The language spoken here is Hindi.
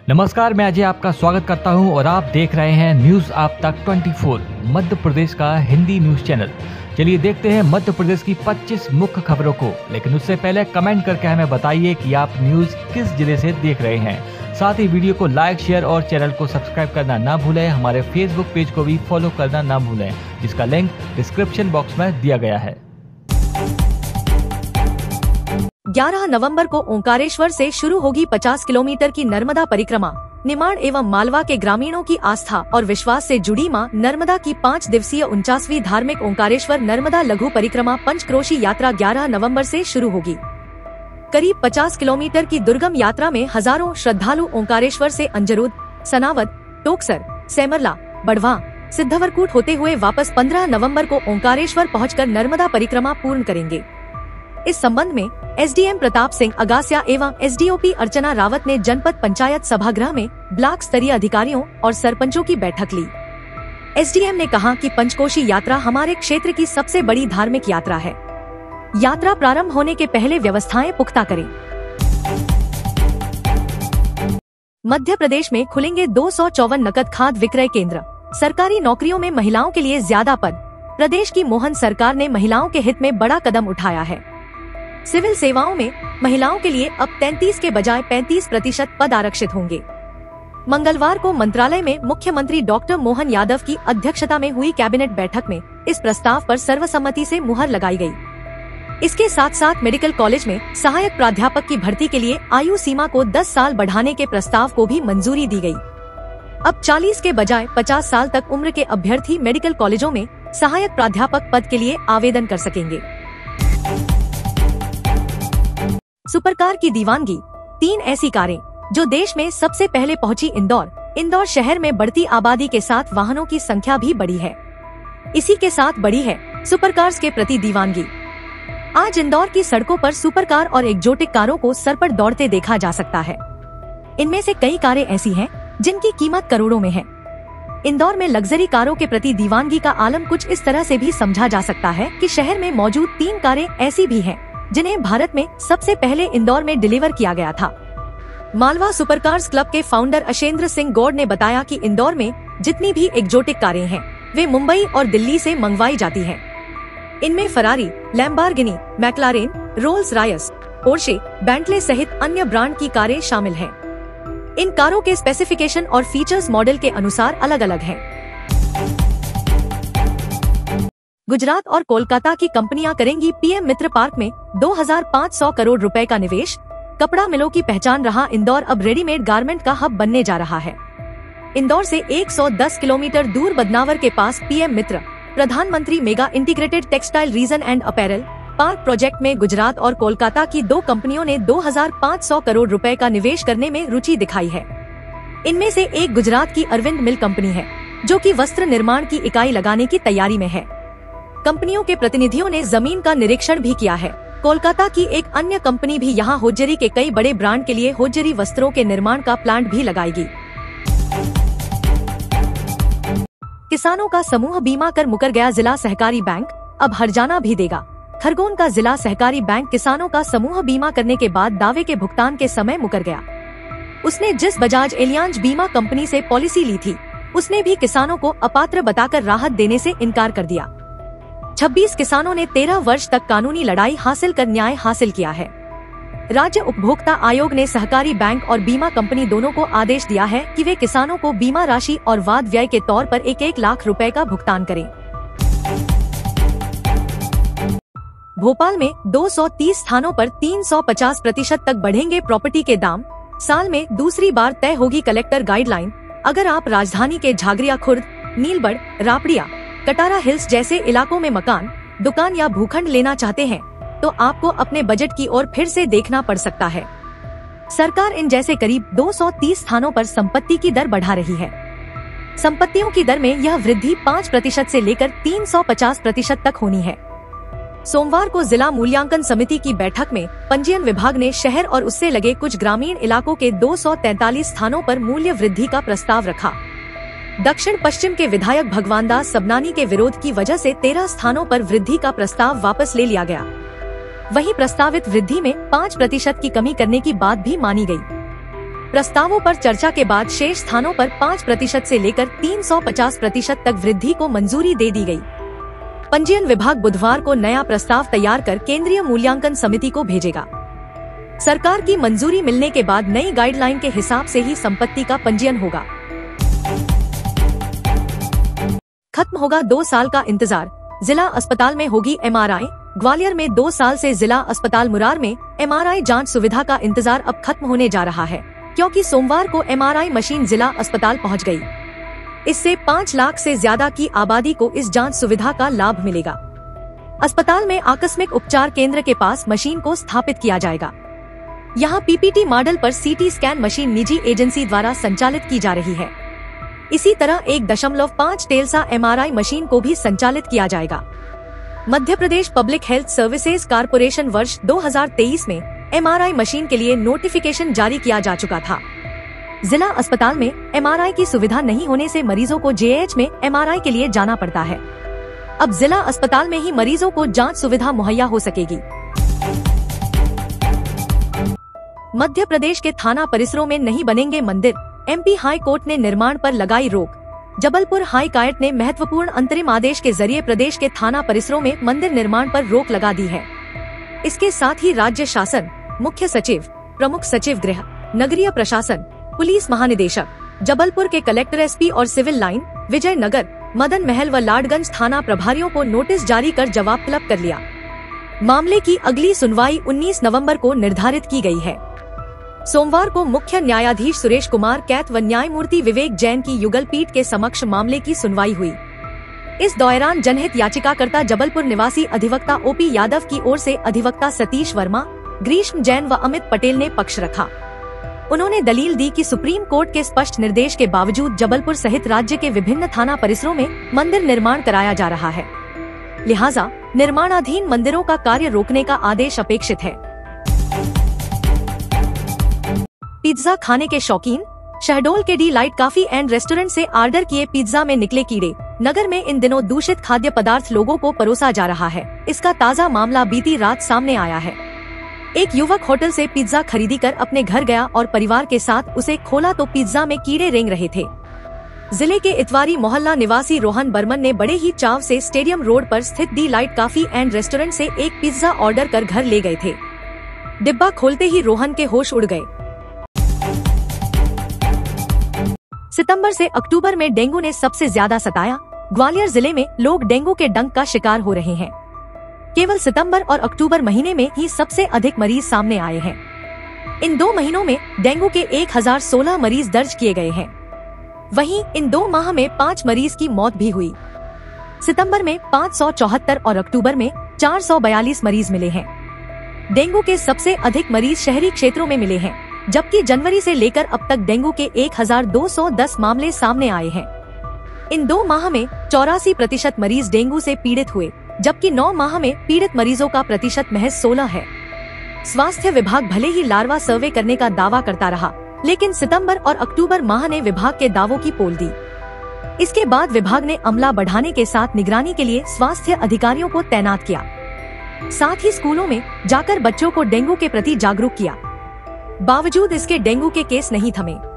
नमस्कार, मैं अजय आपका स्वागत करता हूं और आप देख रहे हैं न्यूज आप तक 24 मध्य प्रदेश का हिंदी न्यूज चैनल। चलिए देखते हैं मध्य प्रदेश की 25 मुख्य खबरों को, लेकिन उससे पहले कमेंट करके हमें बताइए कि आप न्यूज किस जिले से देख रहे हैं। साथ ही वीडियो को लाइक, शेयर और चैनल को सब्सक्राइब करना ना भूलें। हमारे फेसबुक पेज को भी फॉलो करना ना भूलें, जिसका लिंक डिस्क्रिप्शन बॉक्स में दिया गया है। 11 नवंबर को ओंकारेश्वर से शुरू होगी 50 किलोमीटर की नर्मदा परिक्रमा। निमाड़ एवं मालवा के ग्रामीणों की आस्था और विश्वास से जुड़ी मां नर्मदा की 5 दिवसीय 49वीं धार्मिक ओंकारेश्वर नर्मदा लघु परिक्रमा पंचक्रोशी यात्रा 11 नवंबर से शुरू होगी। करीब 50 किलोमीटर की दुर्गम यात्रा में हजारों श्रद्धालु ओंकारेश्वर से अंजरूद, सनावद, टोकसर, सेमरला, बढ़वा, सिद्धवरकूट होते हुए वापस 15 नवंबर को ओंकारेश्वर पहुंचकर नर्मदा परिक्रमा पूर्ण करेंगे। इस संबंध में एसडीएम प्रताप सिंह अगासिया एवं एसडीओपी अर्चना रावत ने जनपद पंचायत सभागृह में ब्लॉक स्तरीय अधिकारियों और सरपंचों की बैठक ली। एसडीएम ने कहा कि पंचकोशी यात्रा हमारे क्षेत्र की सबसे बड़ी धार्मिक यात्रा है। यात्रा प्रारंभ होने के पहले व्यवस्थाएं पुख्ता करें। मध्य प्रदेश में खुलेंगे 254 नकद खाद विक्रय केंद्र। सरकारी नौकरियों में महिलाओं के लिए ज्यादा पद। प्रदेश की मोहन सरकार ने महिलाओं के हित में बड़ा कदम उठाया है। सिविल सेवाओं में महिलाओं के लिए अब 33 के बजाय 35% पद आरक्षित होंगे। मंगलवार को मंत्रालय में मुख्यमंत्री डॉक्टर मोहन यादव की अध्यक्षता में हुई कैबिनेट बैठक में इस प्रस्ताव पर सर्वसम्मति से मुहर लगाई गई। इसके साथ साथ मेडिकल कॉलेज में सहायक प्राध्यापक की भर्ती के लिए आयु सीमा को 10 साल बढ़ाने के प्रस्ताव को भी मंजूरी दी गई। अब 40 के बजाय 50 साल तक उम्र के अभ्यर्थी मेडिकल कॉलेजों में सहायक प्राध्यापक पद के लिए आवेदन कर सकेंगे। सुपरकार की दीवानगी। 3 ऐसी कारें जो देश में सबसे पहले पहुंची इंदौर शहर में बढ़ती आबादी के साथ वाहनों की संख्या भी बढ़ी है। इसी के साथ बढ़ी है सुपरकार्स के प्रति दीवानगी। आज इंदौर की सड़कों पर सुपरकार और एक्जोटिक कारों को सर पर दौड़ते देखा जा सकता है। इनमें से कई कारें ऐसी हैं जिनकी कीमत करोड़ों में है। इंदौर में लग्जरी कारों के प्रति दीवानगी का आलम कुछ इस तरह से भी समझा जा सकता है कि शहर में मौजूद 3 कारें ऐसी भी हैं जिन्हें भारत में सबसे पहले इंदौर में डिलीवर किया गया था। मालवा सुपरकार्स क्लब के फाउंडर अशेंद्र सिंह गौड़ ने बताया कि इंदौर में जितनी भी एक्जोटिक कारें हैं वे मुंबई और दिल्ली से मंगवाई जाती हैं। इनमें Ferrari, Lamborghini, McLaren, Rolls Royce, Porsche, Bentley सहित अन्य ब्रांड की कारें शामिल हैं। इन कारों के स्पेसिफिकेशन और फीचर्स मॉडल के अनुसार अलग अलग हैं। गुजरात और कोलकाता की कंपनियां करेंगी पीएम मित्र पार्क में 2500 करोड़ रुपए का निवेश। कपड़ा मिलों की पहचान रहा इंदौर अब रेडीमेड गारमेंट का हब बनने जा रहा है। इंदौर से 110 किलोमीटर दूर बदनावर के पास पीएम मित्र प्रधानमंत्री mega integrated textile region and apparel park project में गुजरात और कोलकाता की 2 कंपनियों ने 2500 करोड़ रुपए का निवेश करने में रुचि दिखाई है। इनमें से एक गुजरात की अरविंद मिल कंपनी है, जो कि वस्त्र निर्माण की इकाई लगाने की तैयारी में है। कंपनियों के प्रतिनिधियों ने जमीन का निरीक्षण भी किया है। कोलकाता की एक अन्य कंपनी भी यहां होज्जरी के कई बड़े ब्रांड के लिए होज्जरी वस्त्रों के निर्माण का प्लांट भी लगाएगी। किसानों का समूह बीमा कर मुकर गया जिला सहकारी बैंक, अब हर्जाना भी देगा। खरगोन का जिला सहकारी बैंक किसानों का समूह बीमा करने के बाद दावे के भुगतान के समय मुकर गया। उसने जिस बजाज एलियांज बीमा कंपनी से पॉलिसी ली थी, उसने भी किसानों को अपात्र बताकर राहत देने से इनकार कर दिया। 26 किसानों ने 13 वर्ष तक कानूनी लड़ाई हासिल कर न्याय हासिल किया है। राज्य उपभोक्ता आयोग ने सहकारी बैंक और बीमा कंपनी दोनों को आदेश दिया है कि वे किसानों को बीमा राशि और वाद व्यय के तौर पर 1-1 लाख रुपए का भुगतान करें। भोपाल में 230 स्थानों पर 350% तक बढ़ेंगे प्रॉपर्टी के दाम। साल में दूसरी बार तय होगी कलेक्टर गाइडलाइन। अगर आप राजधानी के झागरिया खुर्द, नीलबढ़, रापड़िया, कटारा हिल्स जैसे इलाकों में मकान, दुकान या भूखंड लेना चाहते हैं तो आपको अपने बजट की ओर फिर से देखना पड़ सकता है। सरकार इन जैसे करीब 230 स्थानों पर संपत्ति की दर बढ़ा रही है। संपत्तियों की दर में यह वृद्धि 5% से लेकर 350% तक होनी है। सोमवार को जिला मूल्यांकन समिति की बैठक में पंजीयन विभाग ने शहर और उससे लगे कुछ ग्रामीण इलाकों के 243 स्थानों पर मूल्य वृद्धि का प्रस्ताव रखा। दक्षिण पश्चिम के विधायक भगवान दास सबनानी के विरोध की वजह से 13 स्थानों पर वृद्धि का प्रस्ताव वापस ले लिया गया। वहीं प्रस्तावित वृद्धि में 5% की कमी करने की बात भी मानी गई। प्रस्तावों पर चर्चा के बाद शेष स्थानों पर 5% से लेकर 350% तक वृद्धि को मंजूरी दे दी गई। पंजीयन विभाग बुधवार को नया प्रस्ताव तैयार कर केंद्रीय मूल्यांकन समिति को भेजेगा। सरकार की मंजूरी मिलने के बाद नई गाइडलाइन के हिसाब से ही संपत्ति का पंजीयन होगा। खत्म होगा 2 साल का इंतजार, जिला अस्पताल में होगी MRI। ग्वालियर में 2 साल से जिला अस्पताल मुरार में MRI जांच सुविधा का इंतजार अब खत्म होने जा रहा है, क्योंकि सोमवार को MRI मशीन जिला अस्पताल पहुंच गई। इससे 5 लाख से ज्यादा की आबादी को इस जांच सुविधा का लाभ मिलेगा। अस्पताल में आकस्मिक उपचार केंद्र के पास मशीन को स्थापित किया जाएगा। यहाँ PPT मॉडल पर CT स्कैन मशीन निजी एजेंसी द्वारा संचालित की जा रही है। इसी तरह 1.5 टेल्सा MRI मशीन को भी संचालित किया जाएगा। Madhya Pradesh public health services corporation वर्ष 2023 में MRI मशीन के लिए नोटिफिकेशन जारी किया जा चुका था। जिला अस्पताल में MRI की सुविधा नहीं होने से मरीजों को JH में MRI के लिए जाना पड़ता है। अब जिला अस्पताल में ही मरीजों को जांच सुविधा मुहैया हो सकेगी। मध्य प्रदेश के थाना परिसरों में नहीं बनेंगे मंदिर, MP हाई कोर्ट ने निर्माण पर लगाई रोक। जबलपुर हाई कोर्ट ने महत्वपूर्ण अंतरिम आदेश के जरिए प्रदेश के थाना परिसरों में मंदिर निर्माण पर रोक लगा दी है। इसके साथ ही राज्य शासन, मुख्य सचिव, प्रमुख सचिव गृह, नगरीय प्रशासन, पुलिस महानिदेशक, जबलपुर के कलेक्टर SP और सिविल लाइन, विजयनगर, मदन महल व लाडगंज थाना प्रभारियों को नोटिस जारी कर जवाब तलब कर लिया। मामले की अगली सुनवाई 19 नवंबर को निर्धारित की गई है। सोमवार को मुख्य न्यायाधीश सुरेश कुमार कैत व न्यायमूर्ति विवेक जैन की युगल पीठ के समक्ष मामले की सुनवाई हुई। इस दौरान जनहित याचिकाकर्ता जबलपुर निवासी अधिवक्ता OP यादव की ओर से अधिवक्ता सतीश वर्मा, ग्रीष्म जैन व अमित पटेल ने पक्ष रखा। उन्होंने दलील दी कि सुप्रीम कोर्ट के स्पष्ट निर्देश के बावजूद जबलपुर सहित राज्य के विभिन्न थाना परिसरों में मंदिर निर्माण कराया जा रहा है, लिहाजा निर्माणाधीन मंदिरों का कार्य रोकने का आदेश अपेक्षित है। पिज्जा खाने के शौकीन, शहडोल के डिलाइट काफी एंड रेस्टोरेंट से ऑर्डर किए पिज्जा में निकले कीड़े। नगर में इन दिनों दूषित खाद्य पदार्थ लोगों को परोसा जा रहा है। इसका ताज़ा मामला बीती रात सामने आया है। एक युवक होटल से पिज्जा खरीदी कर अपने घर गया और परिवार के साथ उसे खोला तो पिज्जा में कीड़े रेंग रहे थे। जिले के इतवारी मोहल्ला निवासी रोहन बर्मन ने बड़े ही चाव से स्टेडियम रोड पर स्थित डिलाइट काफी एंड रेस्टोरेंट से एक पिज्जा ऑर्डर कर घर ले गए थे। डिब्बा खोलते ही रोहन के होश उड़ गए। सितंबर से अक्टूबर में डेंगू ने सबसे ज्यादा सताया। ग्वालियर जिले में लोग डेंगू के डंक का शिकार हो रहे हैं। केवल सितंबर और अक्टूबर महीने में ही सबसे अधिक मरीज सामने आए हैं। इन 2 महीनों में डेंगू के 1016 मरीज दर्ज किए गए हैं। वहीं इन 2 माह में 5 मरीज की मौत भी हुई। सितंबर में 574 और अक्टूबर में 442 मरीज मिले हैं। डेंगू के सबसे अधिक मरीज शहरी क्षेत्रों में मिले हैं, जबकि जनवरी से लेकर अब तक डेंगू के 1210 मामले सामने आए हैं। इन 2 माह में 84% मरीज डेंगू से पीड़ित हुए, जबकि 9 माह में पीड़ित मरीजों का प्रतिशत महज 16 है। स्वास्थ्य विभाग भले ही लार्वा सर्वे करने का दावा करता रहा, लेकिन सितंबर और अक्टूबर माह ने विभाग के दावों की पोल दी। इसके बाद विभाग ने अमला बढ़ाने के साथ निगरानी के लिए स्वास्थ्य अधिकारियों को तैनात किया। साथ ही स्कूलों में जाकर बच्चों को डेंगू के प्रति जागरूक किया। बावजूद इसके डेंगू के केस नहीं थमे।